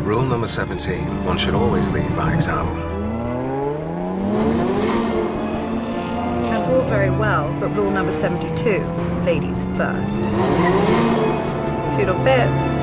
Rule number 17. One should always lead by example. That's all very well, but rule number 72, ladies first. Toodle bit.